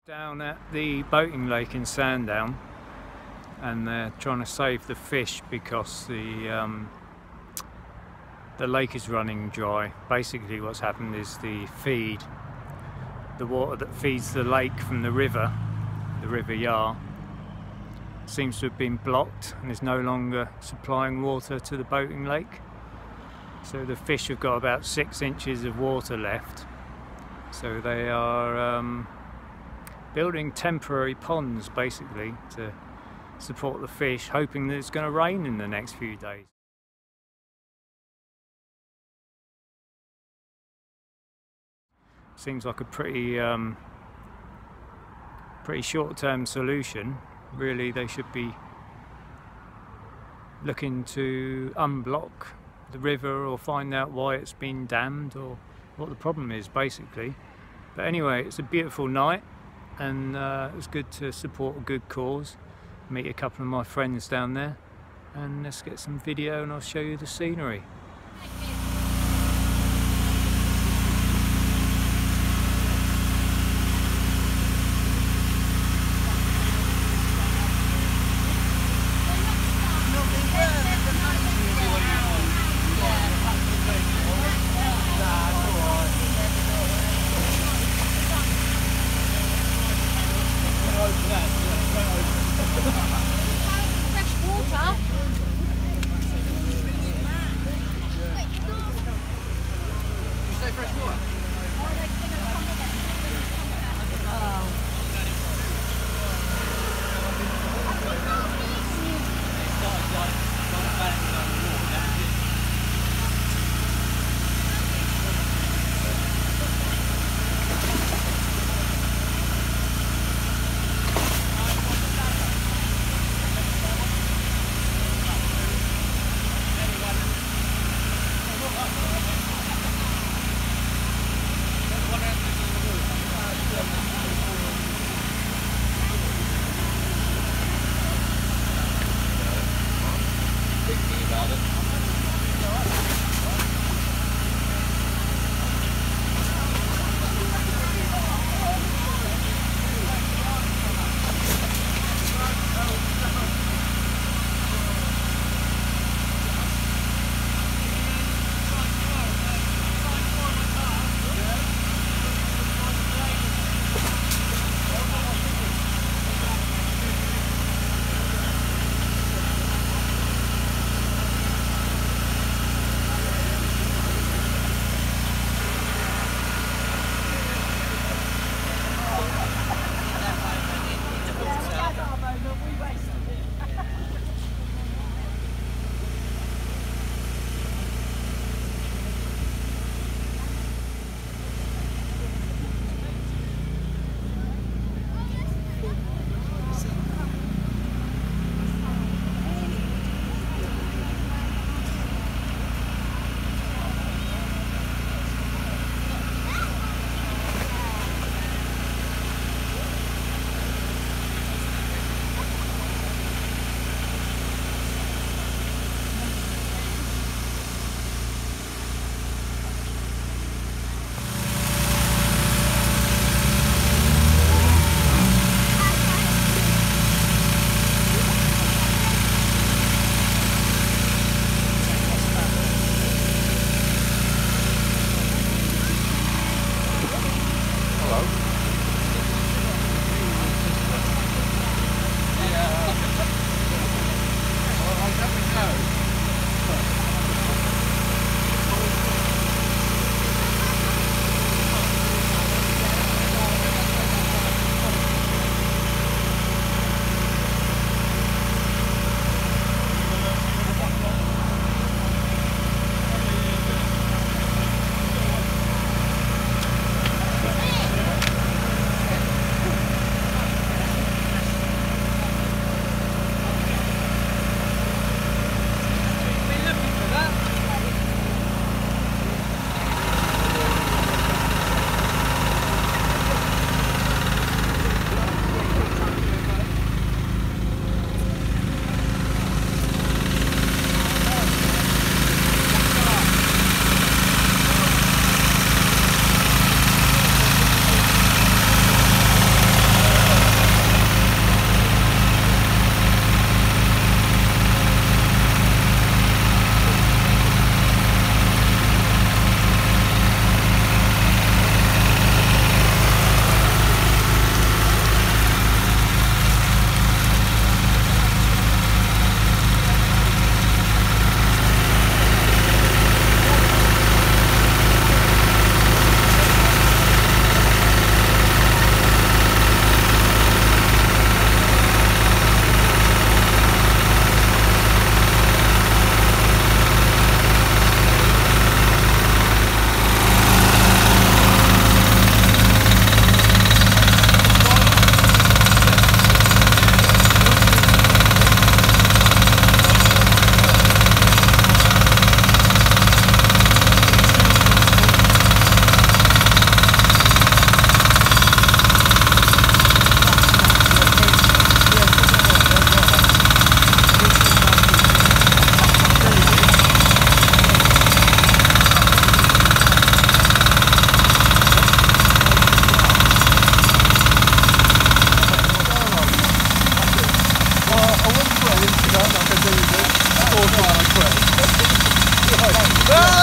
Down at the boating lake in Sandown, and they're trying to save the fish because the lake is running dry. Basically what's happened is the water that feeds the lake from the River Yar, seems to have been blocked and is no longer supplying water to the boating lake. So the fish have got about 6 inches of water left. So they are building temporary ponds basically to support the fish, hoping that it's going to rain in the next few days. Seems like a pretty short-term solution. Really, they should be looking to unblock the river or find out why it's been dammed or what the problem is basically. But anyway, it's a beautiful night, and it's good to support a good cause. Meet a couple of my friends down there, and let's get some video and I'll show you the scenery.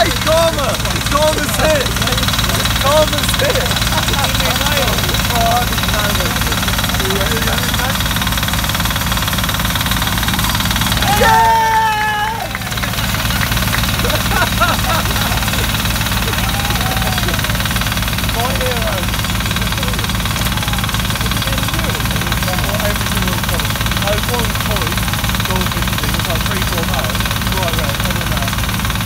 Hey, Karma! Karma's hit! Karma's hit! My hero! I was one point, goal fishing, it was like 3-4 miles, right round, other than that,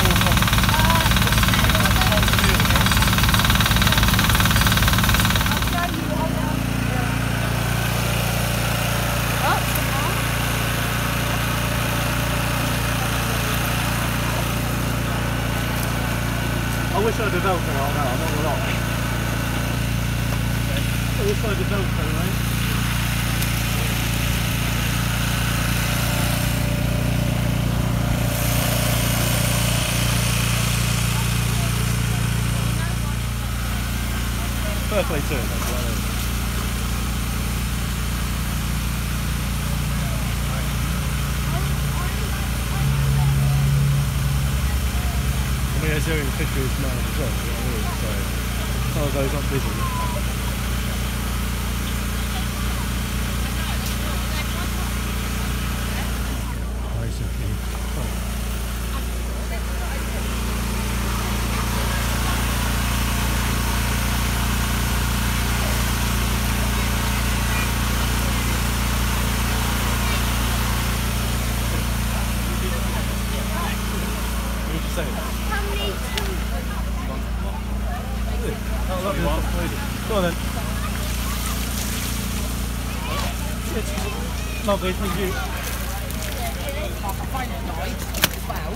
4 I wish I had a Velcro right now, I'm not gonna lie. I wish I had a Velcro, mate. Fair play to him, that's what it is. I mean, they're doing the fisheries now as well, you know what I mean? So, some of those aren't busy. Go on then. Lovely, thank you. I find it nice as well.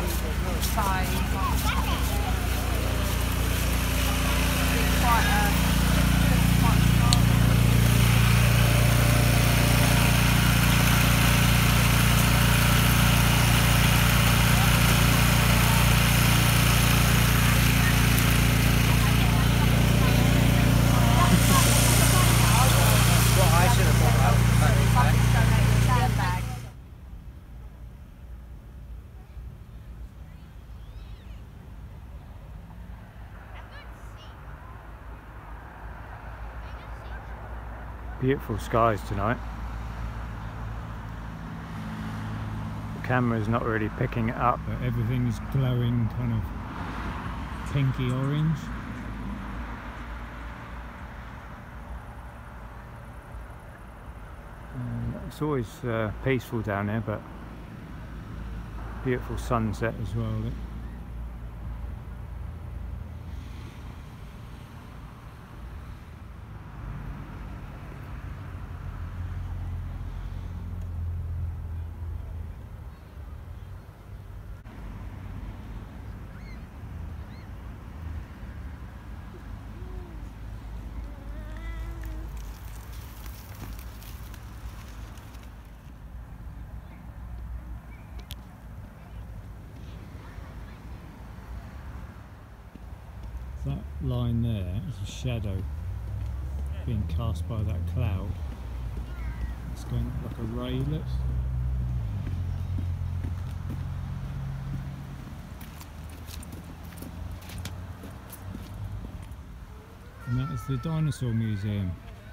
It's quite Beautiful skies tonight. The camera's not really picking it up, but everything's glowing kind of pinky orange. It's always peaceful down there, but beautiful sunset as well. That line there is a shadow being cast by that cloud. It's going like a ray, look. And that is the Dinosaur Museum.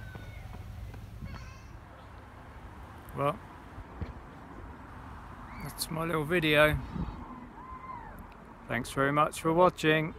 Well, that's my little video. Thanks very much for watching.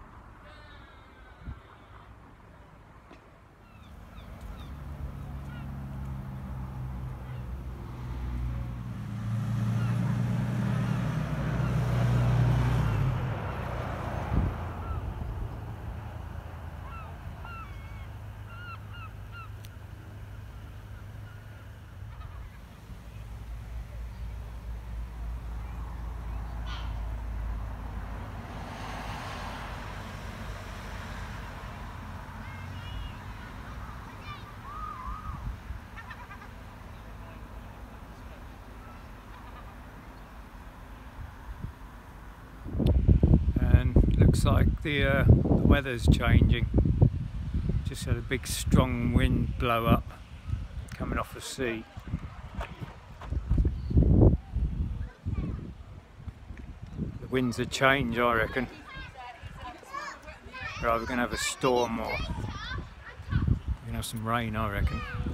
Looks like the weather's changing. Just had a big strong wind blow up coming off the sea. The winds are change, I reckon. We're either going to have a storm or we're going to have some rain, I reckon.